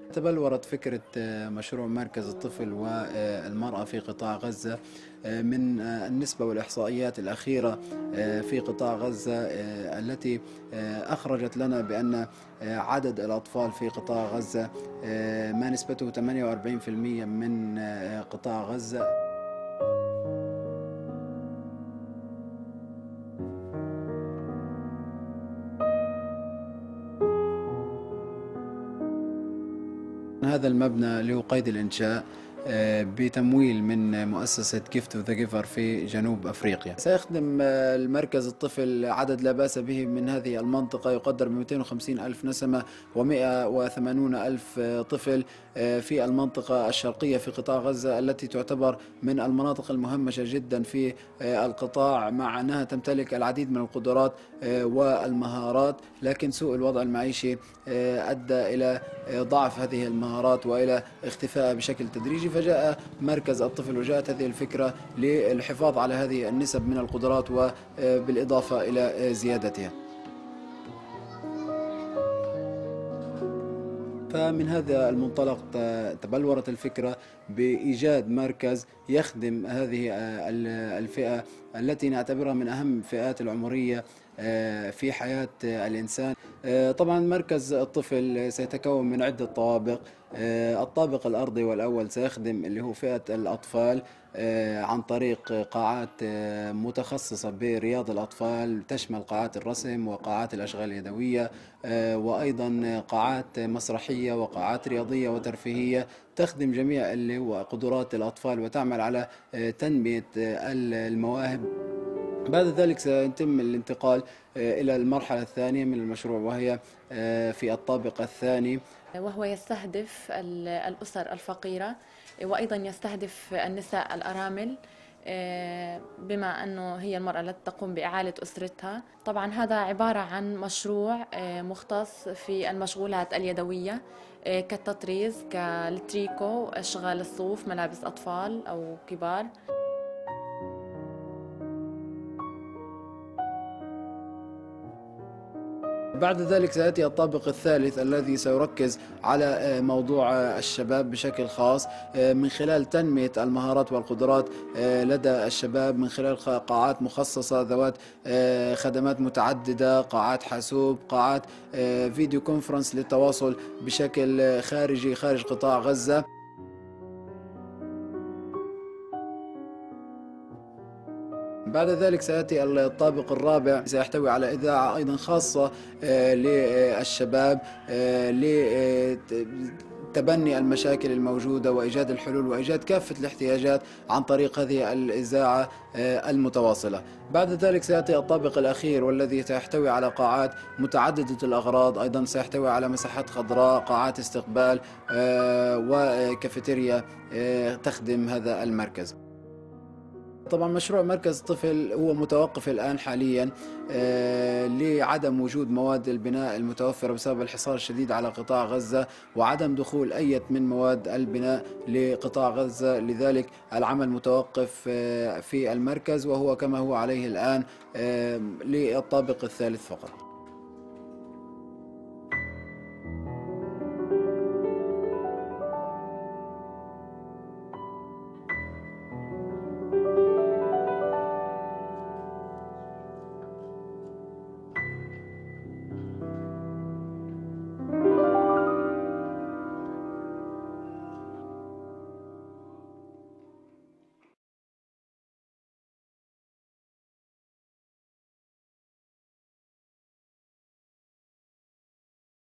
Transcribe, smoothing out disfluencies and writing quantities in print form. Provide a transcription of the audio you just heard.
تبلورت فكرة مشروع مركز الطفل والمرأة في قطاع غزة من النسبة والإحصائيات الأخيرة في قطاع غزة التي أخرجت لنا بأن عدد الأطفال في قطاع غزة ما نسبته 48% من قطاع غزة. هذا المبنى له قيد الإنشاء بتمويل من مؤسسة Gift to the Giver في جنوب أفريقيا. سيخدم المركز الطفل عدد لا بأس به من هذه المنطقة يقدر ب 250 ألف نسمة و180 ألف طفل في المنطقة الشرقية في قطاع غزة التي تعتبر من المناطق المهمشة جدا في القطاع، مع أنها تمتلك العديد من القدرات والمهارات، لكن سوء الوضع المعيشي أدى إلى ضعف هذه المهارات وإلى اختفائها بشكل تدريجي. فجاء مركز الطفل وجاءت هذه الفكرة للحفاظ على هذه النسب من القدرات وبالإضافة إلى زيادتها. فمن هذا المنطلق تبلورت الفكرة بإيجاد مركز يخدم هذه الفئة التي نعتبرها من أهم الفئات العمرية في حياة الإنسان. طبعا مركز الطفل سيتكون من عدة طوابق. الطابق الأرضي والأول سيخدم اللي هو فئة الأطفال عن طريق قاعات متخصصة برياض الأطفال، تشمل قاعات الرسم وقاعات الأشغال اليدوية وأيضا قاعات مسرحية وقاعات رياضية وترفيهية تخدم جميع اللي هو قدرات الأطفال وتعمل على تنمية المواهب. بعد ذلك سيتم الانتقال إلى المرحلة الثانية من المشروع، وهي في الطابق الثاني، وهو يستهدف الأسر الفقيرة وأيضا يستهدف النساء الأرامل، بما أنه هي المرأة التي تقوم بإعالة أسرتها. طبعا هذا عبارة عن مشروع مختص في المشغولات اليدوية كالتطريز، كالتريكو، أشغال الصوف، ملابس أطفال أو كبار. بعد ذلك سيأتي الطابق الثالث الذي سيركز على موضوع الشباب بشكل خاص من خلال تنمية المهارات والقدرات لدى الشباب من خلال قاعات مخصصة ذوات خدمات متعددة، قاعات حاسوب، قاعات فيديو كونفرنس للتواصل بشكل خارجي خارج قطاع غزة. بعد ذلك سيأتي الطابق الرابع، سيحتوي على إذاعة أيضا خاصة للشباب لتبني المشاكل الموجودة وإيجاد الحلول وإيجاد كافة الاحتياجات عن طريق هذه الإذاعة المتواصلة. بعد ذلك سيأتي الطابق الأخير والذي سيحتوي على قاعات متعددة الأغراض، أيضا سيحتوي على مساحات خضراء، قاعات استقبال وكافيتيريا تخدم هذا المركز. طبعا مشروع مركز الطفل هو متوقف الآن حاليا لعدم وجود مواد البناء المتوفرة بسبب الحصار الشديد على قطاع غزة وعدم دخول أي من مواد البناء لقطاع غزة، لذلك العمل متوقف في المركز وهو كما هو عليه الآن للطابق الثالث فقط.